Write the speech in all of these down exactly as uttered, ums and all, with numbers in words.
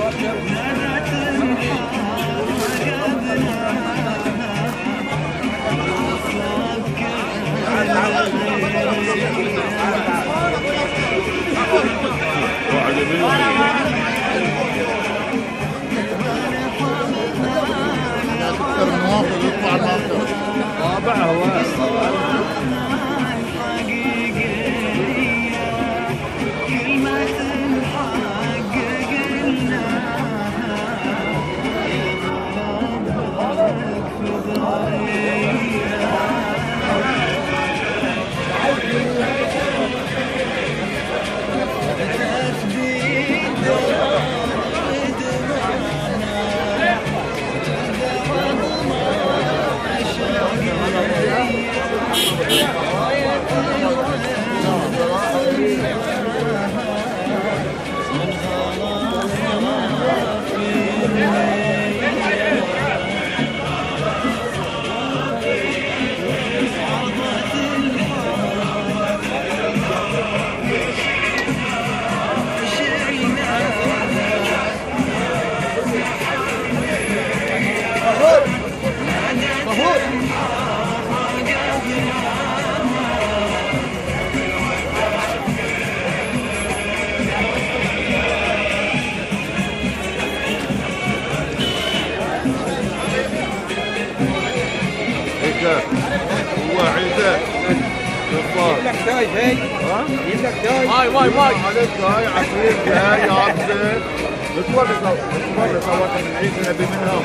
هو عيسى جبار لك شاي هاي ها جيب لك شاي ماي ماي ماي عليك شاي عصير شاي عبسه بتورط بتورط صوت من عيسى نبي منها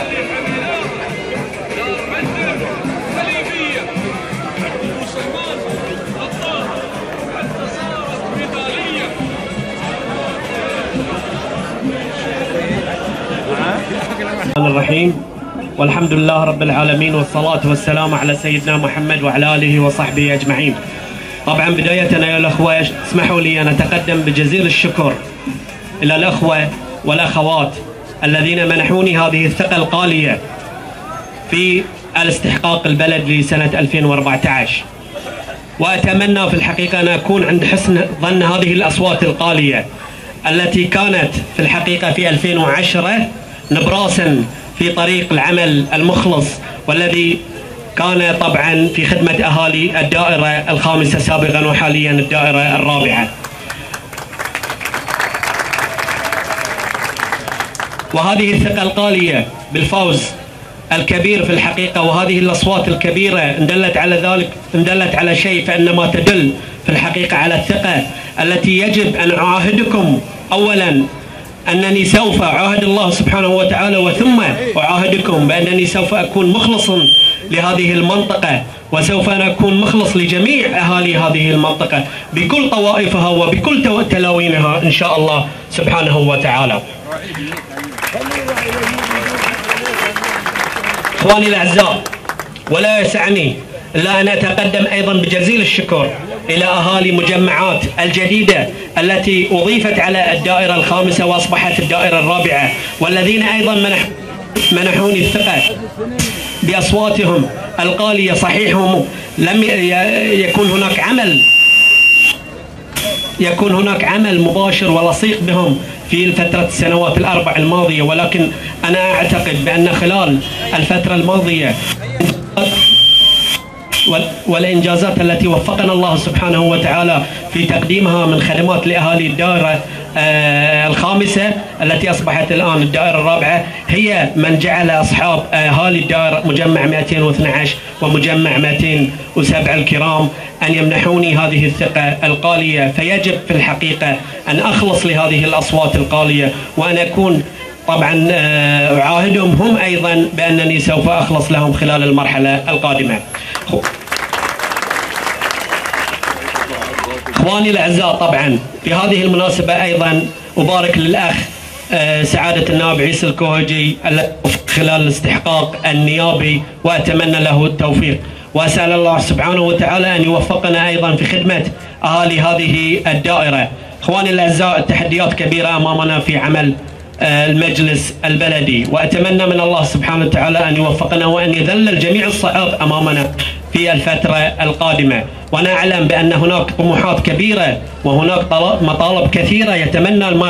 صليبيه مسلمان اطفال النصارى مثاليه الرحمن الرحيم والحمد لله رب العالمين والصلاة والسلام على سيدنا محمد وعلى آله وصحبه أجمعين. طبعا بداية يا الأخوة اسمحوا لي أن أتقدم بجزيل الشكر إلى الأخوة والأخوات الذين منحوني هذه الثقة الغالية في الاستحقاق البلد لسنة ألفين وأربعة عشر، وأتمنى في الحقيقة أن أكون عند حسن ظن هذه الأصوات الغالية التي كانت في الحقيقة في ألفين وعشرة نبراسا في طريق العمل المخلص، والذي كان طبعا في خدمة أهالي الدائرة الخامسة سابقا وحاليا الدائرة الرابعة. وهذه الثقة الغالية بالفوز الكبير في الحقيقة، وهذه الأصوات الكبيرة إن دلت على ذلك إن دلت على شيء فإنما تدل في الحقيقة على الثقة التي يجب أن أعاهدكم أولا أنني سوف أعاهد الله سبحانه وتعالى، وثم أعاهدكم بأنني سوف أكون مخلصا لهذه المنطقة، وسوف أن أكون مخلص لجميع أهالي هذه المنطقة بكل طوائفها وبكل تلاوينها إن شاء الله سبحانه وتعالى. إخواني الأعزاء، ولا يسعني إلا أن أتقدم أيضا بجزيل الشكر إلى أهالي مجمعات الجديدة التي أضيفت على الدائرة الخامسة وأصبحت الدائرة الرابعة، والذين أيضا منح منحوني الثقة بأصواتهم الغالية. صحيح هم لم يكون هناك عمل يكون هناك عمل مباشر ولصيق بهم في الفترة السنوات الأربع الماضية، ولكن أنا أعتقد بأن خلال الفترة الماضية والإنجازات التي وفقنا الله سبحانه وتعالى في تقديمها من خدمات لأهالي الدائرة الخامسة التي أصبحت الآن الدائرة الرابعة، هي من جعل أصحاب أهالي الدائرة مجمع مئتين واثني عشر ومجمع مئتين وسبعة الكرام أن يمنحوني هذه الثقة الغالية. فيجب في الحقيقة أن أخلص لهذه الأصوات الغالية، وأن أكون طبعا أعاهدهم هم أيضا بأنني سوف أخلص لهم خلال المرحلة القادمة. إخواني الأعزاء، طبعا في هذه المناسبة أيضا أبارك للأخ سعادة النائب عيسى الكوهجي خلال الاستحقاق النيابي، وأتمنى له التوفيق، وأسأل الله سبحانه وتعالى أن يوفقنا أيضا في خدمة أهالي هذه الدائرة. إخواني الأعزاء، التحديات كبيرة أمامنا في عمل المجلس البلدي، وأتمنى من الله سبحانه وتعالى أن يوفقنا وأن يذلل جميع الصعاب أمامنا في الفترة القادمة. وأنا أعلم بأن هناك طموحات كبيرة وهناك مطالب كثيرة يتمنى المرء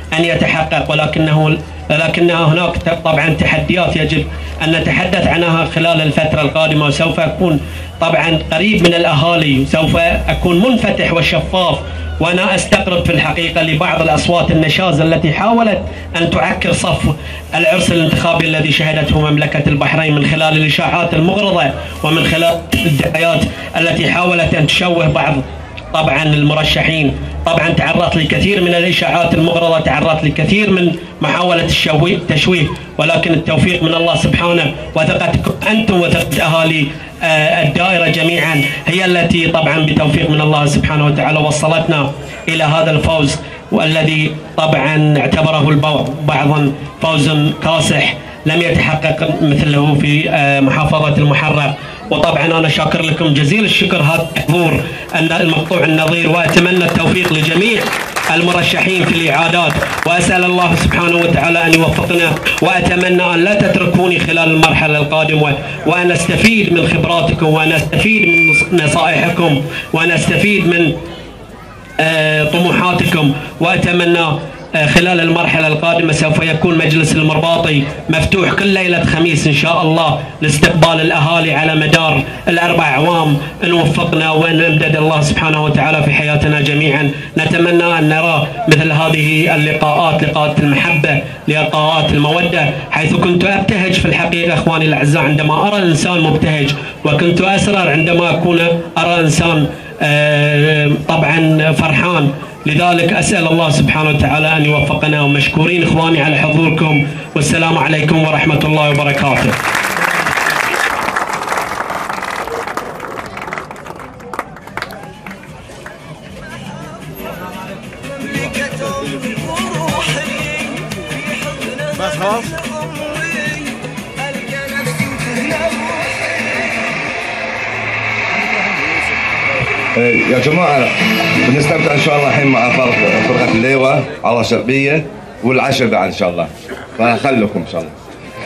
أن يتحقق، ولكنه لكن هناك طبعا تحديات يجب أن نتحدث عنها خلال الفترة القادمة، وسوف أكون طبعا قريب من الأهالي، سوف أكون منفتح وشفاف، وأنا أستقرب في الحقيقة لبعض الأصوات النشاز التي حاولت أن تعكر صف العرس الانتخابي الذي شهدته مملكة البحرين من خلال الإشاعات المغرضة ومن خلال الدعايات التي حاولت أن تشوه بعض طبعا المرشحين. طبعا تعرضت لكثير من الإشاعات المغرضة، تعرضت لكثير من محاولة التشويه، ولكن التوفيق من الله سبحانه، وثقتكم أنتم وثقة أهالي الدائرة جميعا هي التي طبعا بتوفيق من الله سبحانه وتعالى وصلتنا إلى هذا الفوز، والذي طبعا اعتبره البعض فوز كاسح لم يتحقق مثله في محافظة المحرق. وطبعا أنا شاكر لكم جزيل الشكر هذا الحضور المقطوع النظير، وأتمنى التوفيق لجميع المرشحين في الإعادات، وأسأل الله سبحانه وتعالى أن يوفقنا، وأتمنى أن لا تتركوني خلال المرحلة القادمة، وأن أستفيد من خبراتكم، وأن أستفيد من نصائحكم، وأن أستفيد من طموحاتكم. وأتمنى خلال المرحلة القادمة سوف يكون مجلس المرباطي مفتوح كل ليلة خميس إن شاء الله لاستقبال الأهالي على مدار الأربع أعوام إن وفقنا، وأن يمدد الله سبحانه وتعالى في حياتنا جميعا. نتمنى أن نرى مثل هذه اللقاءات، لقاءات المحبة، لقاءات المودة، حيث كنت أبتهج في الحقيقة إخواني الأعزاء عندما أرى الإنسان مبتهج، وكنت أسرر عندما أكون أرى إنسان طبعا فرحان. لذلك أسأل الله سبحانه وتعالى أن يوفقنا، ومشكورين إخواني على حضوركم، والسلام عليكم ورحمة الله وبركاته. بس خلاص. يا جماعة بنستمتع إن شاء الله الحين مع فرق فرقة الليوة على شرقية والعشر بعد إن شاء الله، فخلوكم إن شاء الله.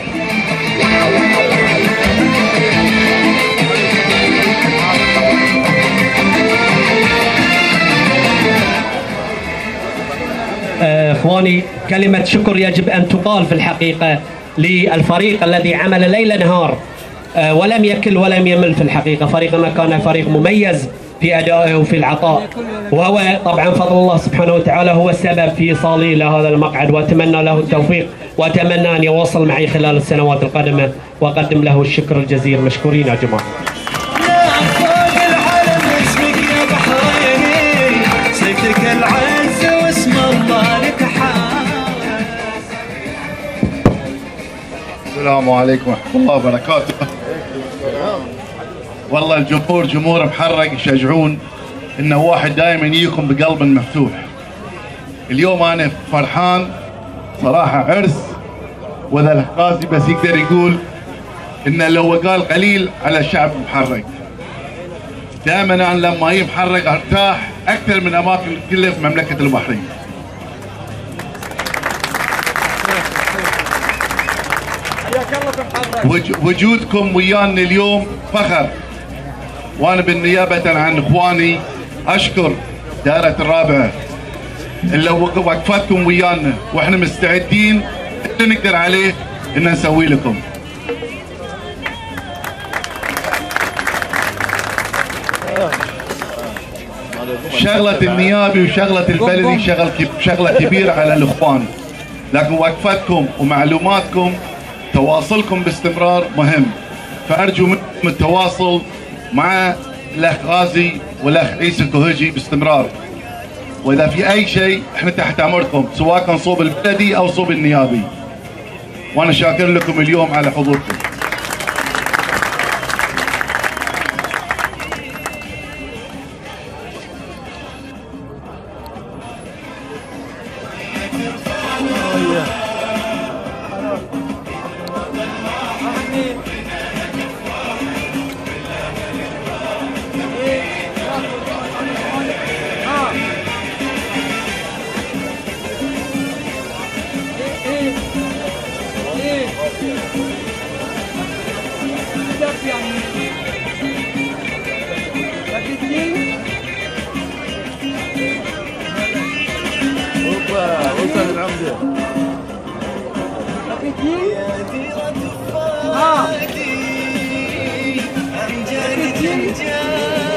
إخواني كلمة شكر يجب أن تقال في الحقيقة للفريق الذي عمل ليل نهار ولم يكل ولم يمل. في الحقيقة فريقنا كان فريق مميز في أدائه وفي العطاء، وهو طبعا فضل الله سبحانه وتعالى هو السبب في إيصالي إلى هذا المقعد، وأتمنى له التوفيق، وأتمنى أن يواصل معي خلال السنوات القادمة، وأقدم له الشكر الجزيل. مشكورين يا جماعة. السلام عليكم ورحمة الله وبركاته. والله الجمهور جمهور محرق، يشجعون انه واحد دائما يجيكم بقلب مفتوح. اليوم انا فرحان صراحة، عرس، وذا القاسي بس يقدر يقول انه لو قال قليل على الشعب محرق. دائما انا لما اجي محرق ارتاح اكثر من اماكن كلها في مملكة البحرين. وجودكم ويانا اليوم فخر، وانا بالنيابة عن اخواني اشكر دائرة الرابعة اللي وقفتكم ويانا، واحنا مستعدين اللي نقدر عليه ان نسوي لكم. شغلة النيابي وشغلة البلدي شغل شغلة كبيرة على الاخوان، لكن وقفتكم ومعلوماتكم تواصلكم باستمرار مهم، فأرجو منكم التواصل مع الأخ غازي والأخ عيسى الكوهجي باستمرار، وإذا في أي شيء احنا تحت أمركم سواء كان صوب البلدي أو صوب النيابي، وأنا شاكر لكم اليوم على حضوركم. وصل الحمد آه.